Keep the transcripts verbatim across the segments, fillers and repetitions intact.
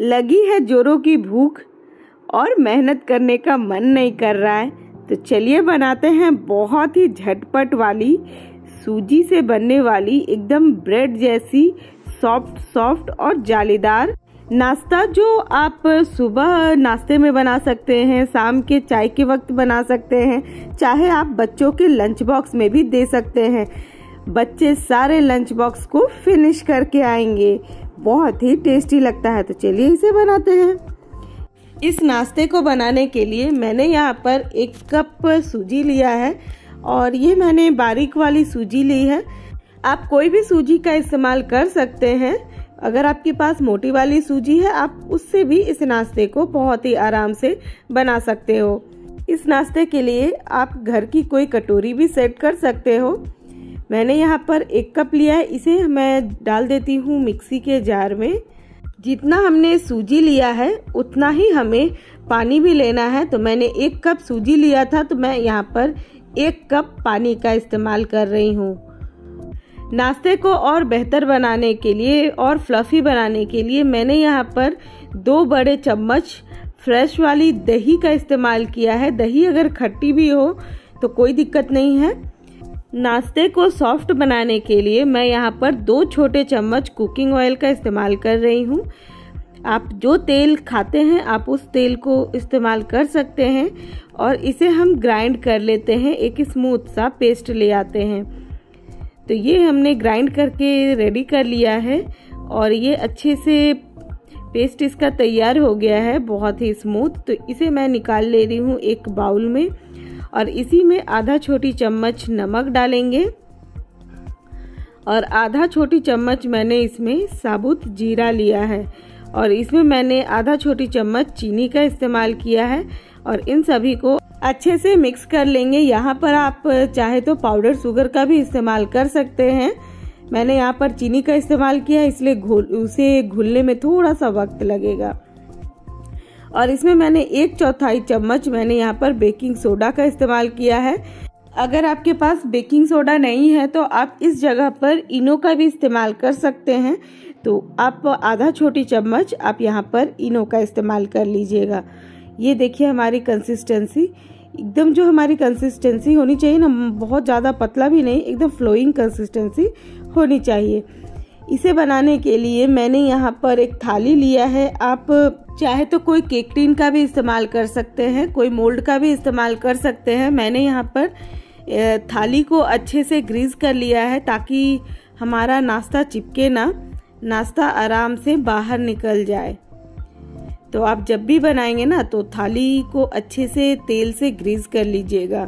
लगी है जोरों की भूख और मेहनत करने का मन नहीं कर रहा है, तो चलिए बनाते हैं बहुत ही झटपट वाली सूजी से बनने वाली एकदम ब्रेड जैसी सॉफ्ट सॉफ्ट और जालीदार नाश्ता, जो आप सुबह नाश्ते में बना सकते हैं, शाम के चाय के वक्त बना सकते हैं, चाहे आप बच्चों के लंच बॉक्स में भी दे सकते हैं। बच्चे सारे लंच बॉक्स को फिनिश करके आएंगे। बहुत ही टेस्टी लगता है, तो चलिए इसे बनाते हैं। इस नाश्ते को बनाने के लिए मैंने यहाँ पर एक कप सूजी लिया है और ये मैंने बारीक वाली सूजी ली है। आप कोई भी सूजी का इस्तेमाल कर सकते हैं। अगर आपके पास मोटी वाली सूजी है, आप उससे भी इस नाश्ते को बहुत ही आराम से बना सकते हो। इस नाश्ते के लिए आप घर की कोई कटोरी भी सेट कर सकते हो। मैंने यहाँ पर एक कप लिया है, इसे मैं डाल देती हूँ मिक्सी के जार में। जितना हमने सूजी लिया है उतना ही हमें पानी भी लेना है। तो मैंने एक कप सूजी लिया था, तो मैं यहाँ पर एक कप पानी का इस्तेमाल कर रही हूँ। नाश्ते को और बेहतर बनाने के लिए और फ्लफी बनाने के लिए मैंने यहाँ पर दो बड़े चम्मच फ्रेश वाली दही का इस्तेमाल किया है। दही अगर खट्टी भी हो तो कोई दिक्कत नहीं है। नाश्ते को सॉफ्ट बनाने के लिए मैं यहाँ पर दो छोटे चम्मच कुकिंग ऑयल का इस्तेमाल कर रही हूँ। आप जो तेल खाते हैं आप उस तेल को इस्तेमाल कर सकते हैं और इसे हम ग्राइंड कर लेते हैं, एक स्मूथ सा पेस्ट ले आते हैं। तो ये हमने ग्राइंड करके रेडी कर लिया है और ये अच्छे से पेस्ट इसका तैयार हो गया है, बहुत ही स्मूथ। तो इसे मैं निकाल ले रही हूँ एक बाउल में और इसी में आधा छोटी चम्मच नमक डालेंगे और आधा छोटी चम्मच मैंने इसमें साबुत जीरा लिया है और इसमें मैंने आधा छोटी चम्मच चीनी का इस्तेमाल किया है और इन सभी को अच्छे से मिक्स कर लेंगे। यहाँ पर आप चाहे तो पाउडर शुगर का भी इस्तेमाल कर सकते हैं। मैंने यहाँ पर चीनी का इस्तेमाल किया, इसलिए घुल उसे घुलने में थोड़ा सा वक्त लगेगा। और इसमें मैंने एक चौथाई चम्मच मैंने यहाँ पर बेकिंग सोडा का इस्तेमाल किया है। अगर आपके पास बेकिंग सोडा नहीं है तो आप इस जगह पर इनो का भी इस्तेमाल कर सकते हैं। तो आप आधा छोटी चम्मच आप यहाँ पर इनो का इस्तेमाल कर लीजिएगा। ये देखिए हमारी कंसिस्टेंसी एकदम, जो हमारी कंसिस्टेंसी होनी चाहिए ना, बहुत ज़्यादा पतला भी नहीं, एकदम फ्लोइंग कंसिस्टेंसी होनी चाहिए। इसे बनाने के लिए मैंने यहाँ पर एक थाली लिया है। आप चाहे तो कोई केक टिन का भी इस्तेमाल कर सकते हैं, कोई मोल्ड का भी इस्तेमाल कर सकते हैं। मैंने यहाँ पर थाली को अच्छे से ग्रीस कर लिया है ताकि हमारा नाश्ता चिपके ना, नाश्ता आराम से बाहर निकल जाए। तो आप जब भी बनाएंगे ना तो थाली को अच्छे से तेल से ग्रीस कर लीजिएगा।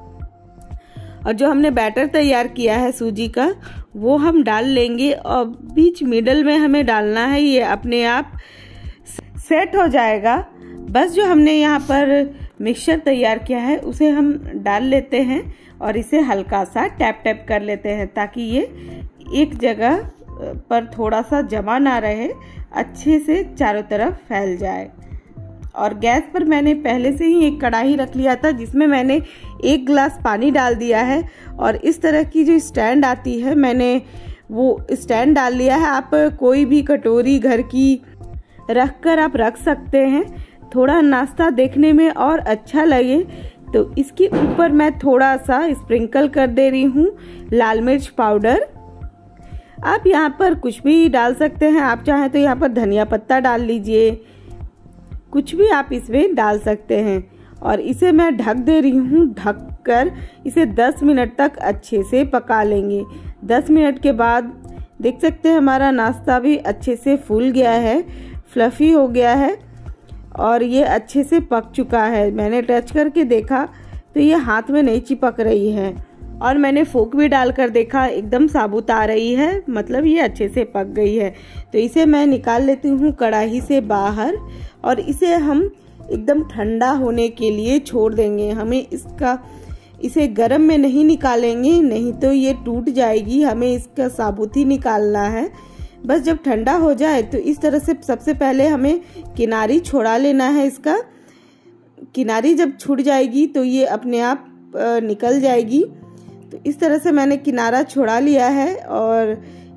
और जो हमने बैटर तैयार किया है सूजी का, वो हम डाल लेंगे और बीच मिडल में हमें डालना है। ये अपने आप सेट हो जाएगा। बस जो हमने यहाँ पर मिक्सचर तैयार किया है उसे हम डाल लेते हैं और इसे हल्का सा टैप टैप कर लेते हैं ताकि ये एक जगह पर थोड़ा सा जमा ना रहे, अच्छे से चारों तरफ फैल जाए। और गैस पर मैंने पहले से ही एक कढ़ाई रख लिया था जिसमें मैंने एक गिलास पानी डाल दिया है और इस तरह की जो स्टैंड आती है मैंने वो स्टैंड डाल लिया है। आप कोई भी कटोरी घर की रख कर आप रख सकते हैं। थोड़ा नाश्ता देखने में और अच्छा लगे तो इसके ऊपर मैं थोड़ा सा स्प्रिंकल कर दे रही हूँ लाल मिर्च पाउडर। आप यहाँ पर कुछ भी डाल सकते हैं, आप चाहें तो यहाँ पर धनिया पत्ता डाल लीजिए, कुछ भी आप इसमें डाल सकते हैं। और इसे मैं ढक दे रही हूँ। ढक कर इसे दस मिनट तक अच्छे से पका लेंगे। दस मिनट के बाद देख सकते हैं हमारा नाश्ता भी अच्छे से फूल गया है, फ्लफी हो गया है और ये अच्छे से पक चुका है। मैंने टच करके देखा तो ये हाथ में नहीं चिपक रही है और मैंने फोक भी डालकर देखा, एकदम साबुत आ रही है, मतलब ये अच्छे से पक गई है। तो इसे मैं निकाल लेती हूँ कढ़ाई से बाहर और इसे हम एकदम ठंडा होने के लिए छोड़ देंगे। हमें इसका इसे गर्म में नहीं निकालेंगे, नहीं तो ये टूट जाएगी। हमें इसका साबुत ही निकालना है। बस जब ठंडा हो जाए तो इस तरह से सबसे पहले हमें किनारी छोड़ा लेना है। इसका किनारी जब छूट जाएगी तो ये अपने आप निकल जाएगी। तो इस तरह से मैंने किनारा छोड़ा लिया है और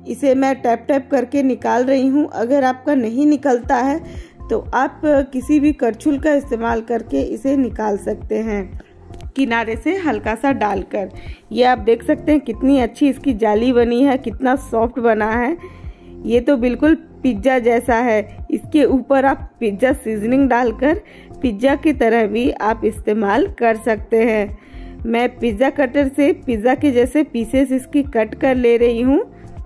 इसे मैं टैप टैप करके निकाल रही हूँ। अगर आपका नहीं निकलता है तो आप किसी भी करछुल का इस्तेमाल करके इसे निकाल सकते हैं, किनारे से हल्का सा डालकर। ये आप देख सकते हैं कितनी अच्छी इसकी जाली बनी है, कितना सॉफ्ट बना है। ये तो बिल्कुल पिज्ज़ा जैसा है। इसके ऊपर आप पिज्ज़ा सीजनिंग डालकर पिज्ज़ा की तरह भी आप इस्तेमाल कर सकते हैं। मैं पिज्ज़ा कटर से पिज्ज़ा के जैसे पीसेस इसकी कट कर ले रही हूँ।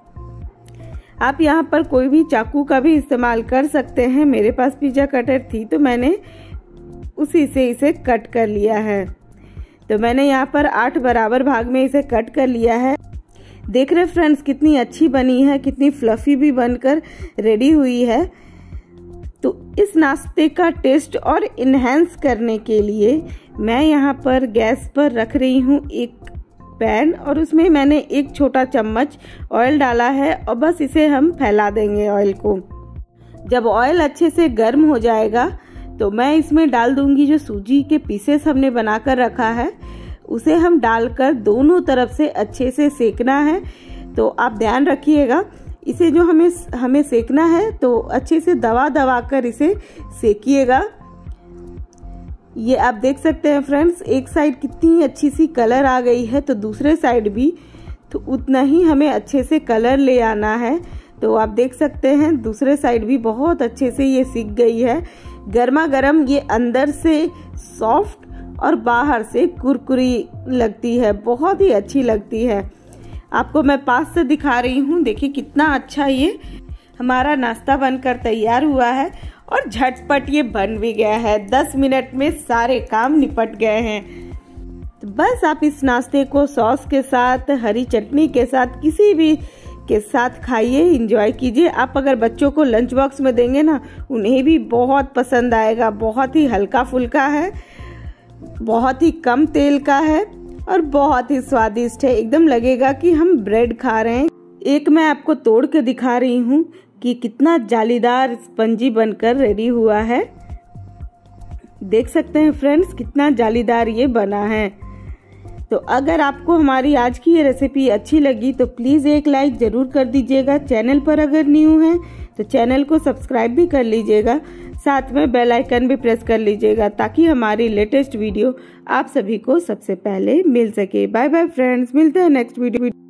आप यहाँ पर कोई भी चाकू का भी इस्तेमाल कर सकते हैं। मेरे पास पिज्ज़ा कटर थी तो मैंने उसी से इसे कट कर लिया है। तो मैंने यहाँ पर आठ बराबर भाग में इसे कट कर लिया है। देख रहे फ्रेंड्स कितनी अच्छी बनी है, कितनी फ्लफी भी बनकर रेडी हुई है। तो इस नाश्ते का टेस्ट और इन्हेंस करने के लिए मैं यहाँ पर गैस पर रख रही हूँ एक पैन, और उसमें मैंने एक छोटा चम्मच ऑयल डाला है और बस इसे हम फैला देंगे ऑयल को। जब ऑयल अच्छे से गर्म हो जाएगा तो मैं इसमें डाल दूंगी जो सूजी के पीसेस हमने बनाकर रखा है, उसे हम डालकर दोनों तरफ से अच्छे से सेकना है। तो आप ध्यान रखिएगा, इसे जो हमें हमें सेकना है तो अच्छे से दबा दबा कर इसे सेकिएगा। ये आप देख सकते हैं फ्रेंड्स, एक साइड कितनी अच्छी सी कलर आ गई है, तो दूसरे साइड भी तो उतना ही हमें अच्छे से कलर ले आना है। तो आप देख सकते हैं दूसरे साइड भी बहुत अच्छे से ये सिक गई है। गर्मा गर्म ये अंदर से सॉफ्ट और बाहर से कुरकुरी लगती है, बहुत ही अच्छी लगती है। आपको मैं पास से दिखा रही हूँ, देखिए कितना अच्छा ये हमारा नाश्ता बनकर तैयार हुआ है और झटपट ये बन भी गया है। दस मिनट में सारे काम निपट गए हैं। तो बस आप इस नाश्ते को सॉस के साथ, हरी चटनी के साथ, किसी भी के साथ खाइए, एंजॉय कीजिए। आप अगर बच्चों को लंच बॉक्स में देंगे ना, उन्हें भी बहुत पसंद आएगा। बहुत ही हल्का फुल्का है, बहुत ही कम तेल का है और बहुत ही स्वादिष्ट है। एकदम लगेगा कि हम ब्रेड खा रहे हैं। एक मैं आपको तोड़ के दिखा रही हूँ कि कितना जालीदार स्पंजी बनकर रेडी हुआ है। देख सकते हैं फ्रेंड्स कितना जालीदार ये बना है। तो अगर आपको हमारी आज की ये रेसिपी अच्छी लगी तो प्लीज़ एक लाइक ज़रूर कर दीजिएगा। चैनल पर अगर न्यू हैं तो चैनल को सब्सक्राइब भी कर लीजिएगा, साथ में बेल आइकन भी प्रेस कर लीजिएगा ताकि हमारी लेटेस्ट वीडियो आप सभी को सबसे पहले मिल सके। बाय बाय फ्रेंड्स, मिलते हैं नेक्स्ट वीडियो।